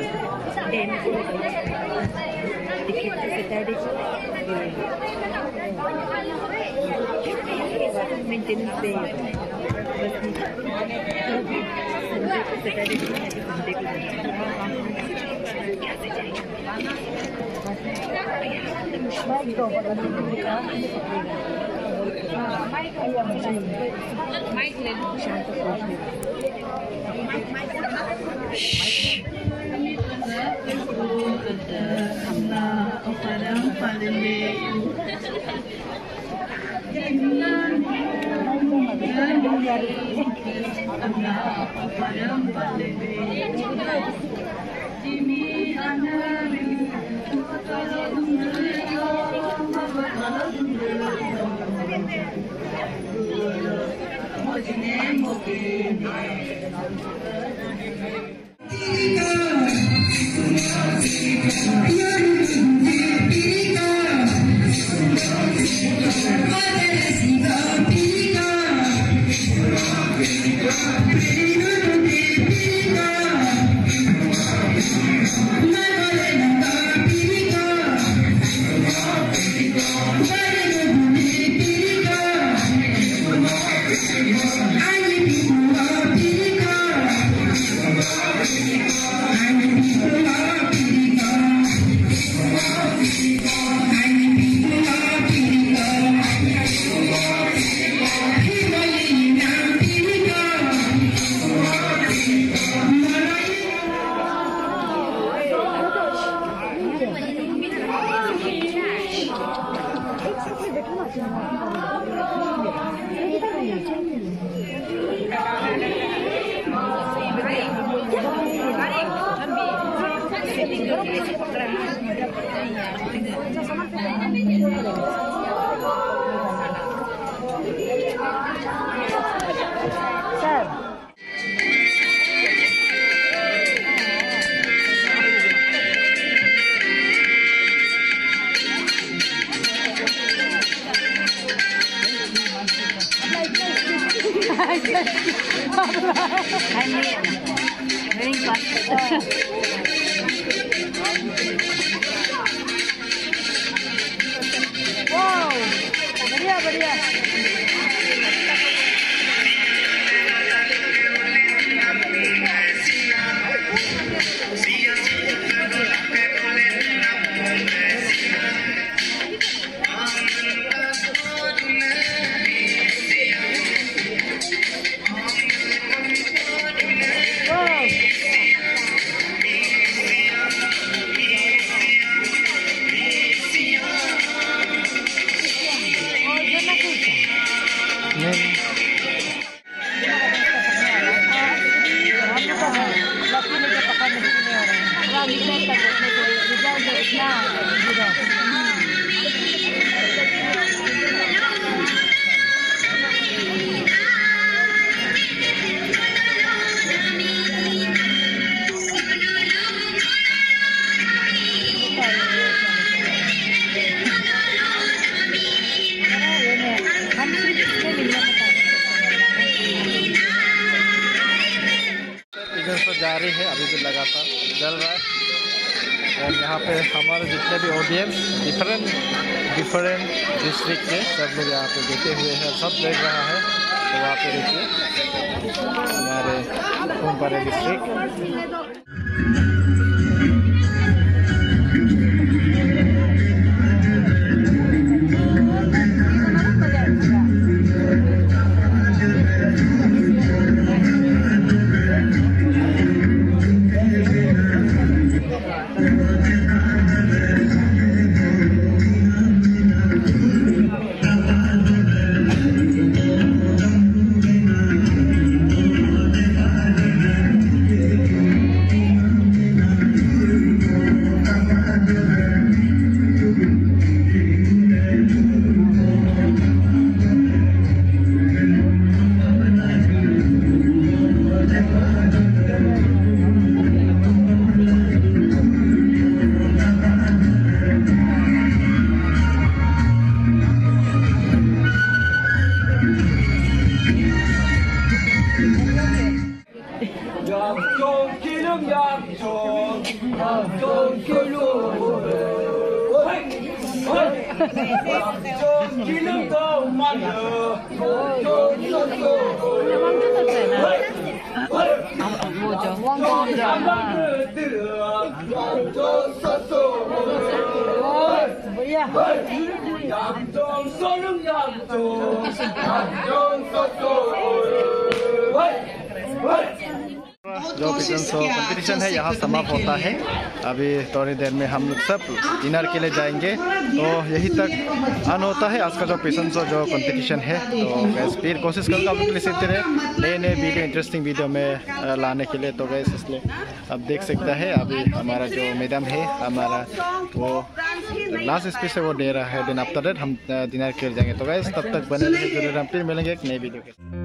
जारी है, अभी भी लगातार चल रहा है। और यहाँ पे हमारे जितने भी ऑडियंस डिफरेंट डिस्ट्रिक्ट के सब लोग यहाँ पे देखे हुए हैं, सब देख रहा है। तो वहाँ पे देखिए हमारे सोनपारे डिस्ट्रिक्ट जो कंपटीशन है यहाँ समाप्त होता है। अभी थोड़ी देर में हम लोग सब डिनर के लिए जाएंगे, तो यही तक आन होता है आज का जो पिसन शो जो कंपटीशन है। तो गैस फिर कोशिश करूँगा आप लोग के लिए सीखते रहे नए नए वीडियो, इंटरेस्टिंग वीडियो में लाने के लिए। तो गैस इसलिए अब देख सकता है अभी हमारा जो मैडम है हमारा वो लास्ट स्पीच है वो दे रहा है। देन आफ्टर दैट हम डिनर के लिए जाएंगे। तो गैस तब तक बने रहिए, जरूर हम फिर मिलेंगे एक नई वीडियो के।